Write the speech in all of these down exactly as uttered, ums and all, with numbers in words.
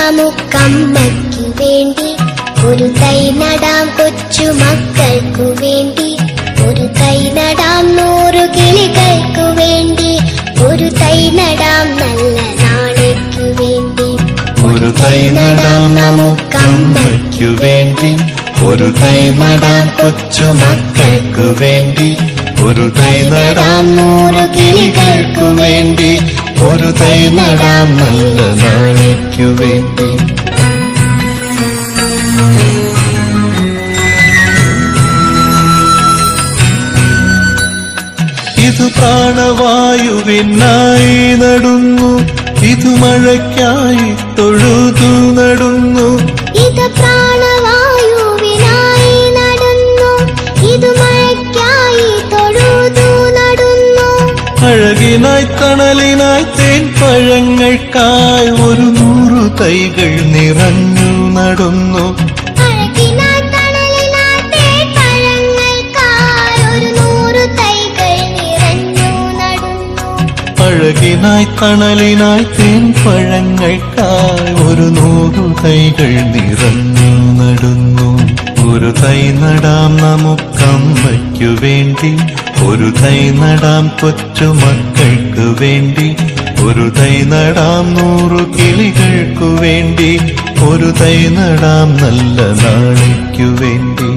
നമുക്കമ്മയ്ക്കു വേണ്ടി, ഒരു തൈ നടാം കൊച്ചു മക്കൾക്കു വേണ്ടി, ഒരു തൈ നടാം നൂറു കിളികൾക്കു വേണ്ടി, ഒരു തൈ നടാം നല്ല നാളേക്കു വേണ്ടി. ഒരു തൈ നടാം നമുക്കമ്മയ്ക്കു വേണ്ടി, ഒരു തൈ നടാം കൊച്ചു മക്കൾക്കു വേണ്ടി, ഒരു തൈ നടാം നൂറു കിളികൾക്കു വേണ്ടി, ഒരു തൈ നടാം നല്ല നാളേക്കു വേണ്ടി. ഇതു പ്രാണവായുവിനായി നടുന്നു, ഇതു മഴയ്ക്കായി തൊഴുതു നടുന്നു. ഇത് പ്രാണവായുവിനായി നടുന്നു, ഇത് മഴയ്ക്കായി തൊഴുതു നടുന്നു. അഴകിനായി തണലിനായി തേൻ പഴങ്ങൾക്കായി ഒരു നൂറു തൈകൾ നിറഞ്ഞു നടുന്നു. അഴകിനായി തണലിനായി തേൻ പഴങ്ങൾക്കായി ഒരു നൂറു തൈകൾ നിറഞ്ഞു നടുന്നു. അഴകിനായി തണലിനായി തേൻ പഴങ്ങൾക്കായി ഒരു നൂറു തൈകൾ നിറഞ്ഞു നടുന്നു. ഒരു തൈ നടാം നമുക്കമ്മയ്ക്കു വേണ്ടി, ഒരു തൈ നടാം കൊച്ചു മക്കൾക്കു വേണ്ടി, ഒരു തൈ നടാം നൂറു കിളികൾക്കു വേണ്ടി, ഒരു തൈ നടാം നല്ല നാളേക്കു വേണ്ടി.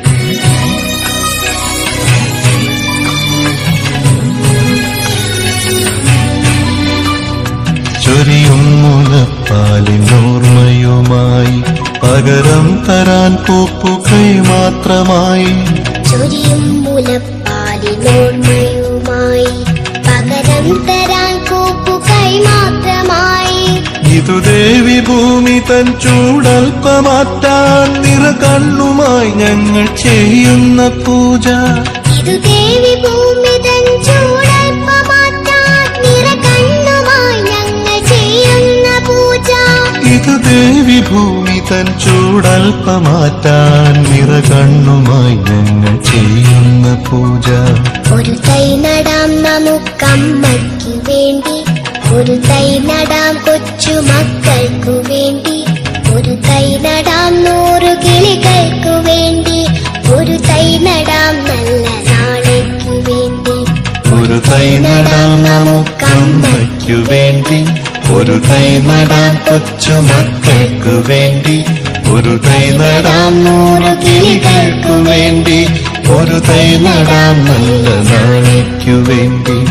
ചൊരിയും മുലപ്പാലിനോർമ്മയുമായി പകരം തരാൻ പൂപ്പുകൈ മാത്രമായി, ചൊരിയും മുലപ്പാലിനോർമ്മയുമായി പകരം തരാൻ പൂപ്പുകൈ മാത്രമായി. ഇതു ദേവി ഭൂമി തൻ ചൂടൽപ്പമാറ്റാൻ നിറകണ്ണുമായി ഞങ്ങൾ ചെയ്യുന്ന പൂജ. ഇതു ദേവി ഭൂമി തൻ ചൂടൽപ്പമാറ്റാൻ നിറകണ്ണുമായി ഞങ്ങൾ ചെയ്യുന്ന പൂജ. ഇതു ദേവി ഭൂമി തൻ ചൂടൽപ്പമാറ്റാൻ നിറകണ്ണുമായി ഞങ്ങൾ ചെയ്യുന്ന പൂജ. ഒരു തൈ നടാം നമുക്കമ്മയ്ക്കു വേണ്ടി, ഒരു തൈ നടാം കൊച്ചു മക്കൾക്കു വേണ്ടി, ഒരു തൈ നടാം നൂറു കിളികൾക്കു വേണ്ടി, ഒരു തൈ നടാം നല്ല നാളേക്കു വേണ്ടി. ഒരു തൈ നടാം നമുക്കമ്മയ്ക്കു വേണ്ടി, ഒരു തൈ നടാം കൊച്ചു മക്കൾക്കു വേണ്ടി, ഒരു തൈ നടാം നൂറു കിളികൾക്കു വേണ്ടി, ഒരു തൈ നടാം നല്ല നാളേക്കു വേണ്ടി.